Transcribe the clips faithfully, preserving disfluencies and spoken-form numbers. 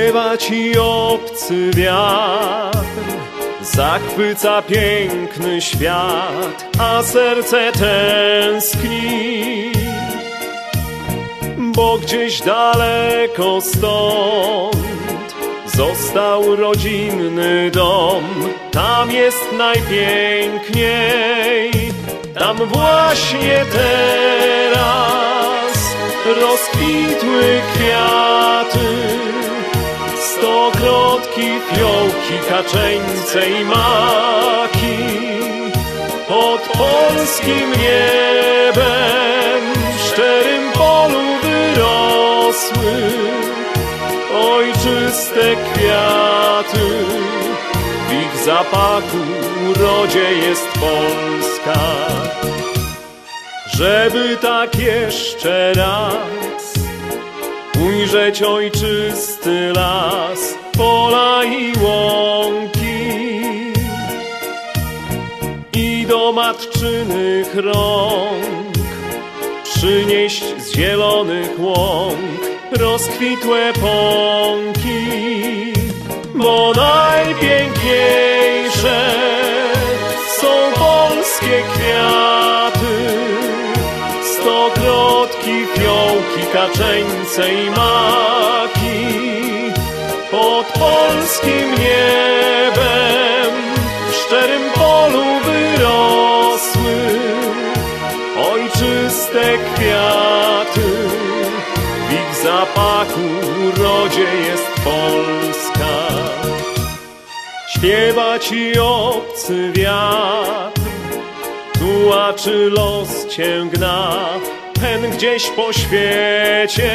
Śpiewa ci obcy wiatr, zachwyca piękny świat, a serce tęskni, bo gdzieś daleko stąd został rodzinny dom. Tam jest najpiękniej, tam właśnie teraz rozkwitły kwiaty, stokrotki, fiołki, kaczeńce i maki. Pod polskim niebem w szczerym polu wyrosły ojczyste kwiaty. W ich zapachu urodzie jest Polska. Żeby tak jeszcze raz ujrzeć ojczysty las, pola i łąki, i do matczynych rąk przynieść z zielonych łąk rozkwitłe pąki, bo najpiękniejsze są polskie kwiaty, stokrotki, fiołki, kaczeńce i maki. Pod polskim niebem w szczerym polu wyrosły ojczyste kwiaty. W ich zapachu urodzie jest Polska. Śpiewa ci obcy wiatr, tułaczy los cię gna, ten gdzieś po świecie.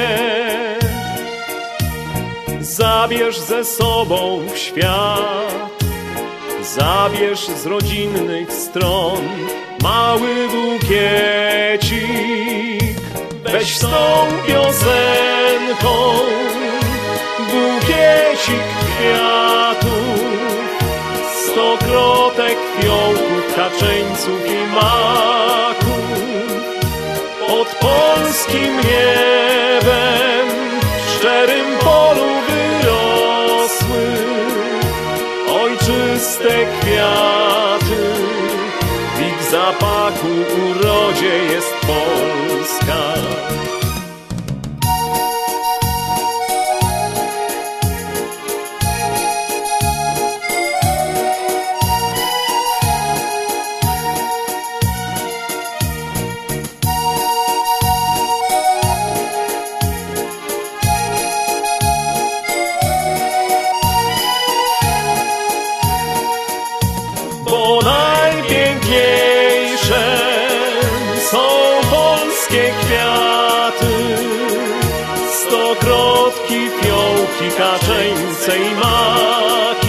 Zabierz ze sobą w świat, zabierz z rodzinnych stron mały bukiecik. Weź z tą piosenką bukiecik kwiatów, stokrotek, fiołków, kaczeńców i maków. Pod polskim niebem w szczerym polu wyrosły ojczyste kwiaty. W ich zapachu urodzie jest Polska. Bo najpiękniejsze są polskie kwiaty, stokrotki, fiołki, kaczeńce i maki.